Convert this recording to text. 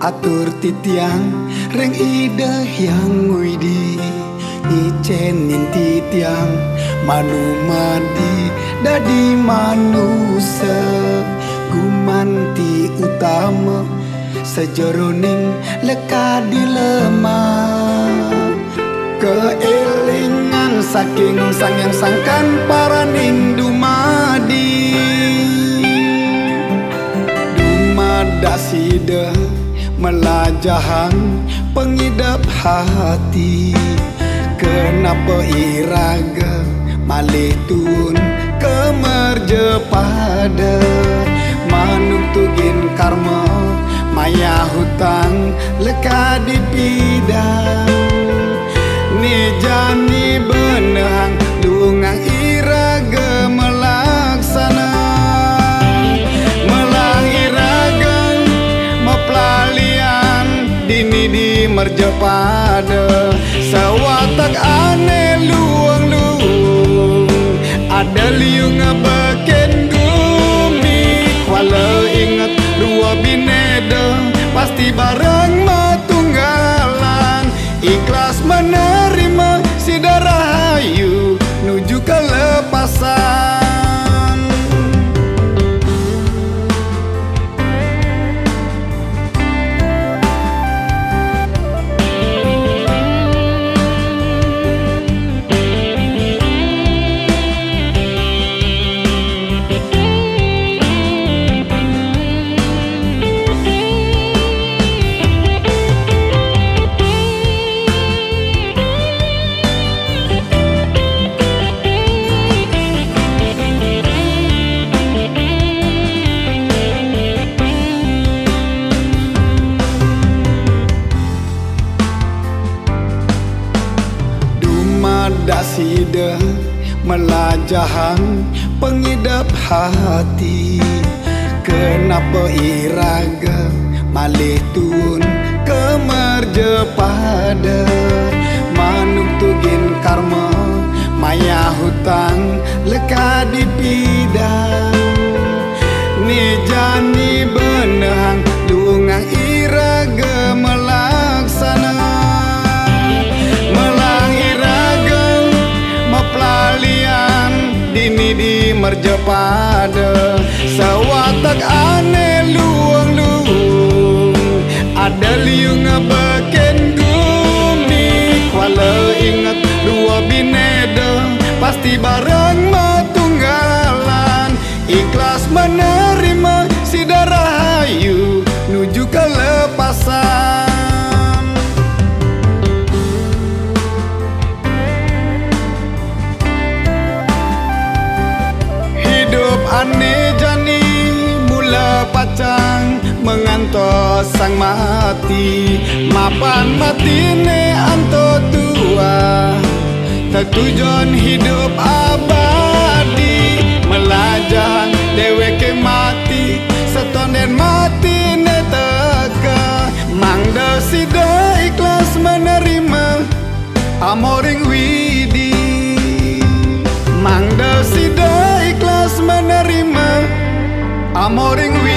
atur titiang reng ida yang widi icenin titiang manumadi dadi manusia gumanti utama sejeroning leka dilema keelingan saking sang yang sangkan paraning dumadi dumadasida melajahan pengidap hati kenapa iraga malih tun kemerje pada manutugin karma maya hutang leka dipidang ni jani benang lungang iraga melaksana melang iraga mepelalian dini di merja pada sawatak aneh luang-luang ada liung beken gumi walau ingat dua bineda pasti bareng matunggalan ikhlas menerima si rahayu nuju kelepasan. Dasida melajahan pengidap hati kenapa iraga malih tun kemerje pada manutugin karma maya hutang leka dipidang ni jani benang lungang iraga melaksana pelalian dini di merja pada sawatak aneh luang-luang ada liung beken gumi walau ingat dua bineda pasti bareng matunggalan ikhlas menerima si rahayu nuju kelepasan. Ane jani mula pacang mengantos sang mati mapan matine anto tua tertujuan hidup abadi melajahan deweke mati setonden mati neteka mangda sida ikhlas menerima amoring widi mangda sida ikhlas menerima amoring